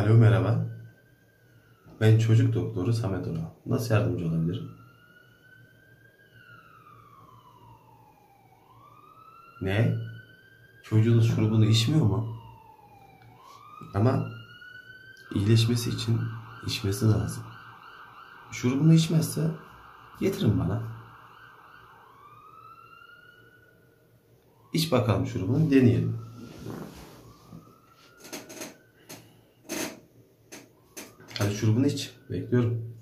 Alo, merhaba. Ben çocuk doktoru Samet Oral. Nasıl yardımcı olabilirim? Ne? Çocuğunuz şurubunu içmiyor mu? Ama iyileşmesi için içmesi lazım. Şurubunu içmezse getirin bana. İç bakalım şurubunu, deneyelim. Hadi şurubunu iç. Bekliyorum.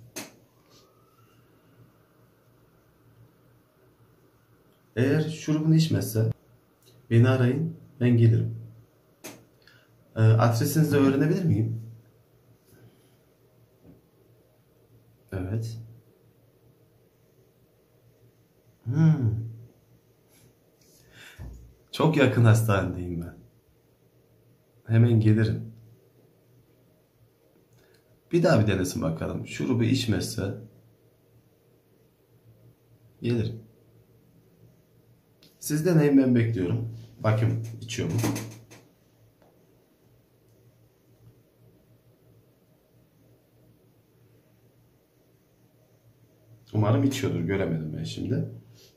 Eğer şurubunu içmezse beni arayın, ben gelirim. Adresinizi de öğrenebilir miyim? Evet. Hmm. Çok yakın hastanedeyim ben. Hemen gelirim. Bir daha bir denesin bakalım. Şurubu içmezse gelirim. Siz deneyin, ben bekliyorum. Bakayım içiyor mu? Umarım içiyordur. Göremedim ben şimdi.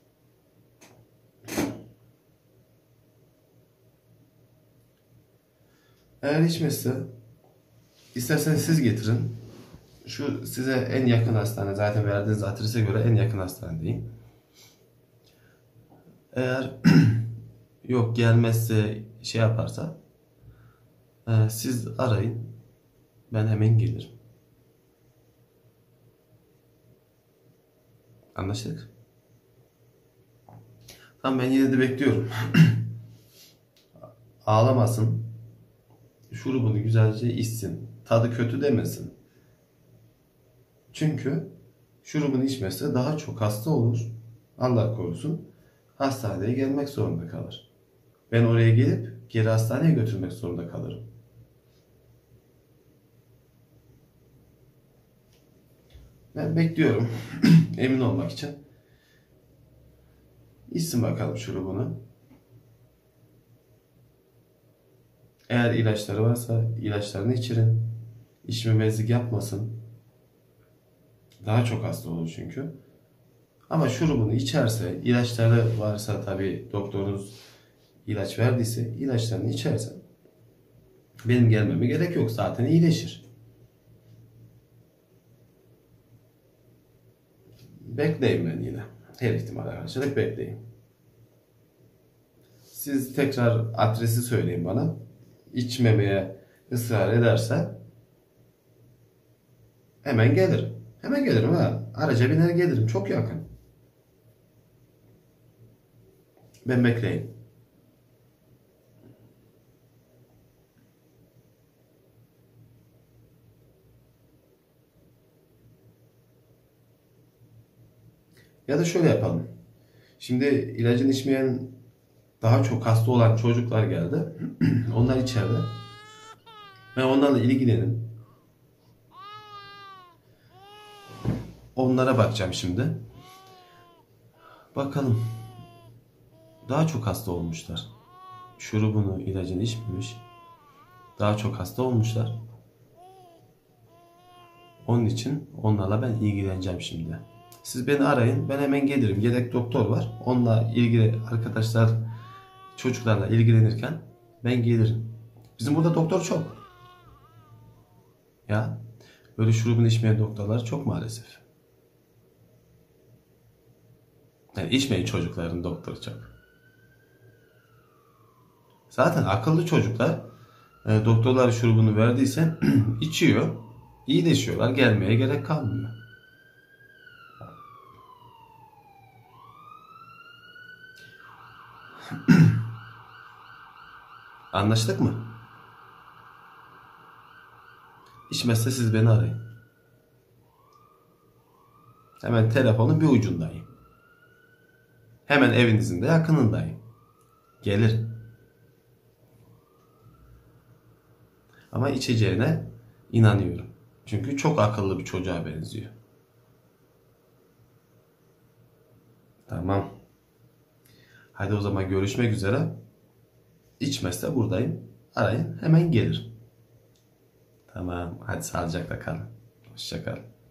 Eğer içmezse isterseniz siz getirin. Şu size en yakın hastane. Zaten verdiğiniz adrese göre en yakın hastanedeyim. Eğer yok gelmezse şey yaparsa siz arayın. Ben hemen gelirim. Anlaştık. Tamam, ben yine de bekliyorum. Ağlamasın. Şurubunu güzelce içsin. Tadı kötü demesin. Çünkü şurubunu içmezse daha çok hasta olur. Allah korusun. Hastaneye gelmek zorunda kalır. Ben oraya gelip geri hastaneye götürmek zorunda kalırım. Ben bekliyorum. Emin olmak için. İçsin bakalım şurubunu. Eğer ilaçları varsa ilaçlarını içirin. İçmemezlik yapmasın. Daha çok hasta olur çünkü. Ama şurubunu içerse, ilaçları varsa tabii doktorunuz ilaç verdiyse ilaçlarını içerse benim gelmeme gerek yok. Zaten iyileşir. Bekleyin ben yine. Her ihtimale karşılık bekleyin. Siz tekrar adresi söyleyin bana. İçmemeye ısrar ederse hemen gelirim. Hemen gelirim ha. Araca biner gelirim. Çok yakın. Ben bekleyin. Ya da şöyle yapalım. Şimdi ilacını içmeyen daha çok hasta olan çocuklar geldi. Onlar içeride. Ben onlarla ilgilenin. Onlara bakacağım şimdi. Bakalım. Daha çok hasta olmuşlar. Şurubunu, ilacını içmemiş. Daha çok hasta olmuşlar. Onun için onlarla ben ilgileneceğim şimdi. Siz beni arayın. Ben hemen gelirim. Yedek doktor var. Onunla ilgili arkadaşlar çocuklarla ilgilenirken ben gelirim. Bizim burada doktor çok. Ya böyle şurubunu içmeyen doktorlar çok maalesef. Yani içmeyin çocukların doktoru çok. Zaten akıllı çocuklar doktorlar şurubunu verdiyse içiyor. İyileşiyorlar. Gelmeye gerek kalmıyor. Anlaştık mı? İçmezse siz beni arayın. Hemen telefonun bir ucundayım. Hemen evinizin de yakınındayım. Gelir. Ama içeceğine inanıyorum. Çünkü çok akıllı bir çocuğa benziyor. Tamam. Hadi o zaman görüşmek üzere. İçmezse buradayım. Arayın, hemen gelirim. Tamam. Hadi sağlıcakla kalın. Hoşça kal.